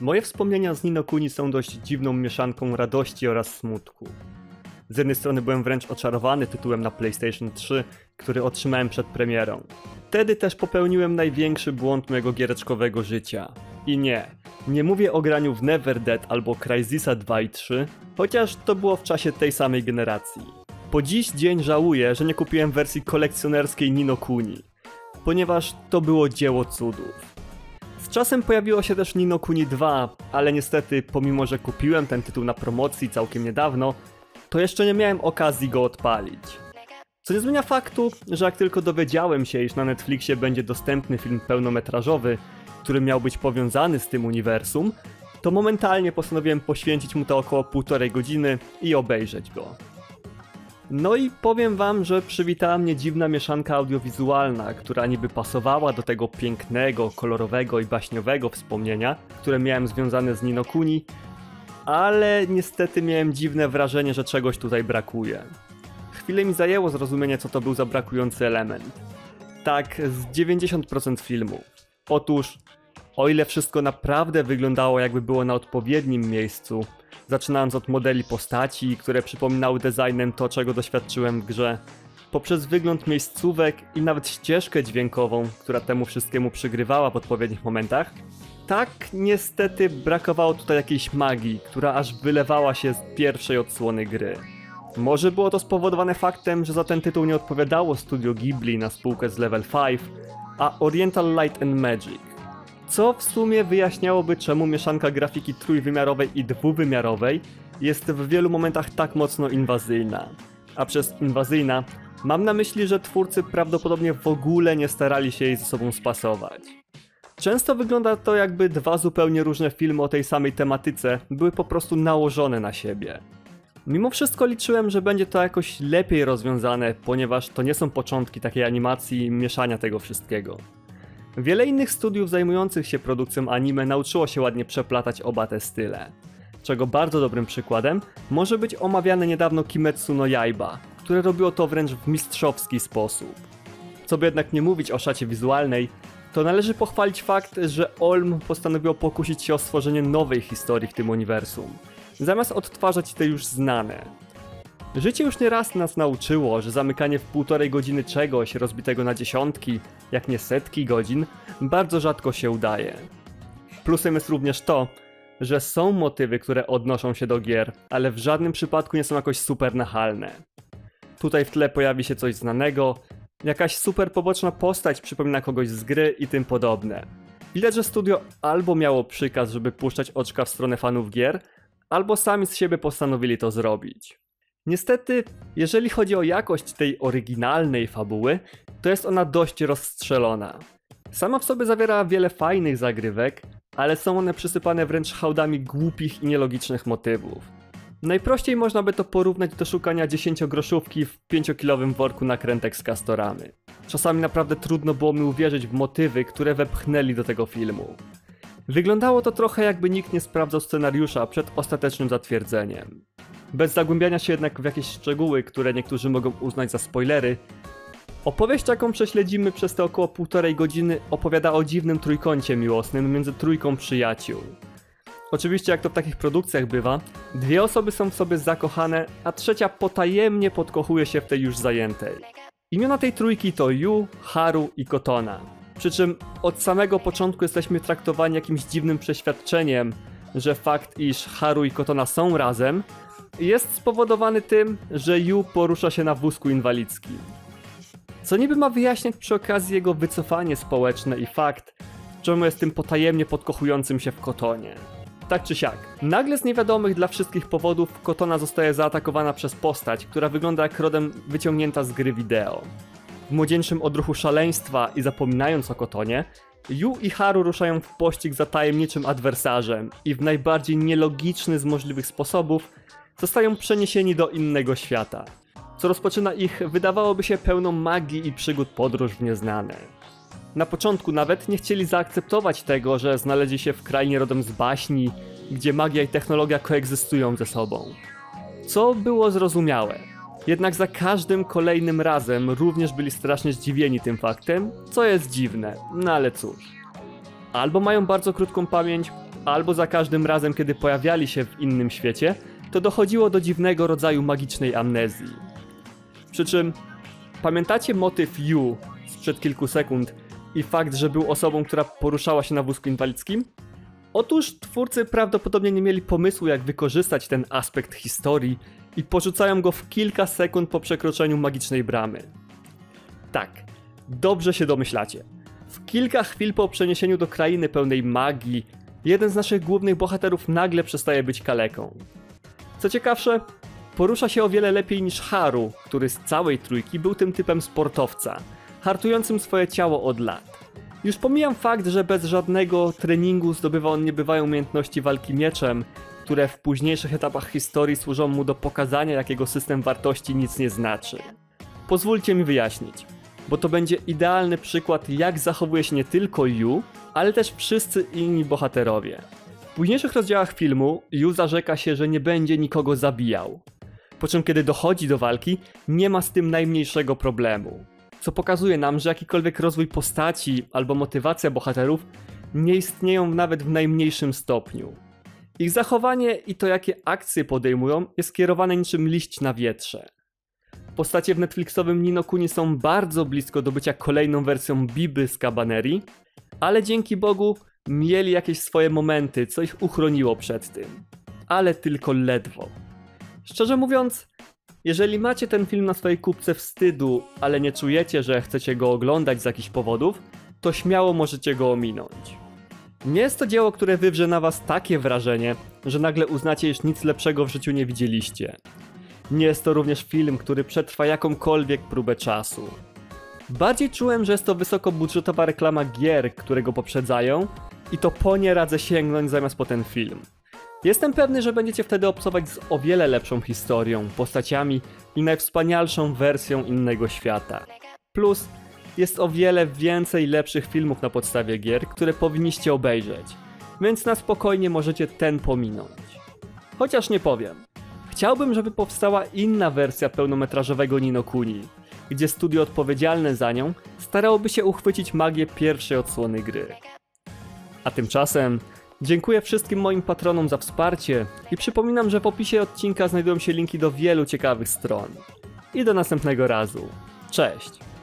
Moje wspomnienia z Ni no Kuni są dość dziwną mieszanką radości oraz smutku. Z jednej strony byłem wręcz oczarowany tytułem na PlayStation 3, który otrzymałem przed premierą. Wtedy też popełniłem największy błąd mojego giereczkowego życia. I nie mówię o graniu w Never Dead albo Crysisa 2 i 3, chociaż to było w czasie tej samej generacji. Po dziś dzień żałuję, że nie kupiłem wersji kolekcjonerskiej Ni no Kuni, ponieważ to było dzieło cudów. Z czasem pojawiło się też Ni no Kuni 2, ale niestety pomimo, że kupiłem ten tytuł na promocji całkiem niedawno, to jeszcze nie miałem okazji go odpalić. Co nie zmienia faktu, że jak tylko dowiedziałem się, iż na Netflixie będzie dostępny film pełnometrażowy, który miał być powiązany z tym uniwersum, to momentalnie postanowiłem poświęcić mu to około 1,5 godziny i obejrzeć go. No i powiem wam, że przywitała mnie dziwna mieszanka audiowizualna, która niby pasowała do tego pięknego, kolorowego i baśniowego wspomnienia, które miałem związane z Ni no Kuni, ale niestety miałem dziwne wrażenie, że czegoś tutaj brakuje. Chwilę mi zajęło zrozumienie, co to był za brakujący element. Tak, z 90% filmu. Otóż, o ile wszystko naprawdę wyglądało, jakby było na odpowiednim miejscu, zaczynając od modeli postaci, które przypominały designem to, czego doświadczyłem w grze, poprzez wygląd miejscówek i nawet ścieżkę dźwiękową, która temu wszystkiemu przygrywała w odpowiednich momentach, tak niestety brakowało tutaj jakiejś magii, która aż wylewała się z pierwszej odsłony gry. Może było to spowodowane faktem, że za ten tytuł nie odpowiadało studio Ghibli na spółkę z Level 5, a Oriental Light and Magic. Co w sumie wyjaśniałoby, czemu mieszanka grafiki trójwymiarowej i dwuwymiarowej jest w wielu momentach tak mocno inwazyjna. A przez inwazyjna mam na myśli, że twórcy prawdopodobnie w ogóle nie starali się jej ze sobą spasować. Często wygląda to, jakby dwa zupełnie różne filmy o tej samej tematyce były po prostu nałożone na siebie. Mimo wszystko liczyłem, że będzie to jakoś lepiej rozwiązane, ponieważ to nie są początki takiej animacji i mieszania tego wszystkiego. Wiele innych studiów zajmujących się produkcją anime nauczyło się ładnie przeplatać oba te style. Czego bardzo dobrym przykładem może być omawiane niedawno Kimetsu no Yaiba, które robiło to wręcz w mistrzowski sposób. Co by jednak nie mówić o szacie wizualnej, to należy pochwalić fakt, że Olm postanowiło pokusić się o stworzenie nowej historii w tym uniwersum, zamiast odtwarzać te już znane. Życie już nieraz nas nauczyło, że zamykanie w 1,5 godziny czegoś rozbitego na dziesiątki, jak nie setki godzin, bardzo rzadko się udaje. Plusem jest również to, że są motywy, które odnoszą się do gier, ale w żadnym przypadku nie są jakoś super nachalne. Tutaj w tle pojawi się coś znanego, jakaś super poboczna postać przypomina kogoś z gry i tym podobne. Widać, że studio albo miało przykaz, żeby puszczać oczka w stronę fanów gier, albo sami z siebie postanowili to zrobić. Niestety, jeżeli chodzi o jakość tej oryginalnej fabuły, to jest ona dość rozstrzelona. Sama w sobie zawiera wiele fajnych zagrywek, ale są one przysypane wręcz hałdami głupich i nielogicznych motywów. Najprościej można by to porównać do szukania 10-groszówki w 5-kilowym worku nakrętek z Castoramy. Czasami naprawdę trudno było mi uwierzyć w motywy, które wepchnęli do tego filmu. Wyglądało to trochę, jakby nikt nie sprawdzał scenariusza przed ostatecznym zatwierdzeniem. Bez zagłębiania się jednak w jakieś szczegóły, które niektórzy mogą uznać za spoilery, opowieść, jaką prześledzimy przez te około 1,5 godziny, opowiada o dziwnym trójkącie miłosnym między trójką przyjaciół. Oczywiście, jak to w takich produkcjach bywa, dwie osoby są w sobie zakochane, a trzecia potajemnie podkochuje się w tej już zajętej. Imiona tej trójki to Yu, Haru i Kotona. Przy czym od samego początku jesteśmy traktowani jakimś dziwnym przeświadczeniem, że fakt, iż Haru i Kotona są razem, jest spowodowany tym, że Yu porusza się na wózku inwalidzkim. Co niby ma wyjaśniać przy okazji jego wycofanie społeczne i fakt, czemu jest tym potajemnie podkochującym się w Kotonie. Tak czy siak, nagle z niewiadomych dla wszystkich powodów Kotona zostaje zaatakowana przez postać, która wygląda jak rodem wyciągnięta z gry wideo. W młodzieńczym odruchu szaleństwa i zapominając o Kotonie, Yu i Haru ruszają w pościg za tajemniczym adwersarzem i w najbardziej nielogiczny z możliwych sposobów zostają przeniesieni do innego świata, co rozpoczyna ich, wydawałoby się, pełną magii i przygód podróż w nieznane. Na początku nawet nie chcieli zaakceptować tego, że znaleźli się w krainie rodem z baśni, gdzie magia i technologia koegzystują ze sobą. Co było zrozumiałe. Jednak za każdym kolejnym razem również byli strasznie zdziwieni tym faktem, co jest dziwne, no ale cóż. Albo mają bardzo krótką pamięć, albo za każdym razem, kiedy pojawiali się w innym świecie, to dochodziło do dziwnego rodzaju magicznej amnezji. Przy czym, pamiętacie motyw Yu sprzed kilku sekund i fakt, że był osobą, która poruszała się na wózku inwalidzkim? Otóż twórcy prawdopodobnie nie mieli pomysłu, jak wykorzystać ten aspekt historii i porzucają go w kilka sekund po przekroczeniu magicznej bramy. Tak, dobrze się domyślacie. W kilka chwil po przeniesieniu do krainy pełnej magii, jeden z naszych głównych bohaterów nagle przestaje być kaleką. Co ciekawsze, porusza się o wiele lepiej niż Haru, który z całej trójki był tym typem sportowca, hartującym swoje ciało od lat. Już pomijam fakt, że bez żadnego treningu zdobywa on niebywałe umiejętności walki mieczem, które w późniejszych etapach historii służą mu do pokazania, jakiego system wartości nic nie znaczy. Pozwólcie mi wyjaśnić, bo to będzie idealny przykład, jak zachowuje się nie tylko Yu, ale też wszyscy inni bohaterowie. W późniejszych rozdziałach filmu Yu zarzeka się, że nie będzie nikogo zabijał. Po czym kiedy dochodzi do walki, nie ma z tym najmniejszego problemu. Co pokazuje nam, że jakikolwiek rozwój postaci albo motywacja bohaterów nie istnieją nawet w najmniejszym stopniu. Ich zachowanie i to, jakie akcje podejmują, jest kierowane niczym liść na wietrze. Postacie w netflixowym Ni no Kuni są bardzo blisko do bycia kolejną wersją Biby z Cabaneri, ale dzięki Bogu mieli jakieś swoje momenty, co ich uchroniło przed tym. Ale tylko ledwo. Szczerze mówiąc, jeżeli macie ten film na swojej kubce wstydu, ale nie czujecie, że chcecie go oglądać z jakichś powodów, to śmiało możecie go ominąć. Nie jest to dzieło, które wywrze na was takie wrażenie, że nagle uznacie, iż nic lepszego w życiu nie widzieliście. Nie jest to również film, który przetrwa jakąkolwiek próbę czasu. Bardziej czułem, że jest to wysokobudżetowa reklama gier, które go poprzedzają i to po nie radzę sięgnąć zamiast po ten film. Jestem pewny, że będziecie wtedy obcować z o wiele lepszą historią, postaciami i najwspanialszą wersją innego świata. Plus, jest o wiele więcej lepszych filmów na podstawie gier, które powinniście obejrzeć, więc na spokojnie możecie ten pominąć. Chociaż nie powiem. Chciałbym, żeby powstała inna wersja pełnometrażowego Ni no Kuni, gdzie studio odpowiedzialne za nią starałoby się uchwycić magię pierwszej odsłony gry. A tymczasem dziękuję wszystkim moim patronom za wsparcie i przypominam, że w opisie odcinka znajdują się linki do wielu ciekawych stron. I do następnego razu. Cześć!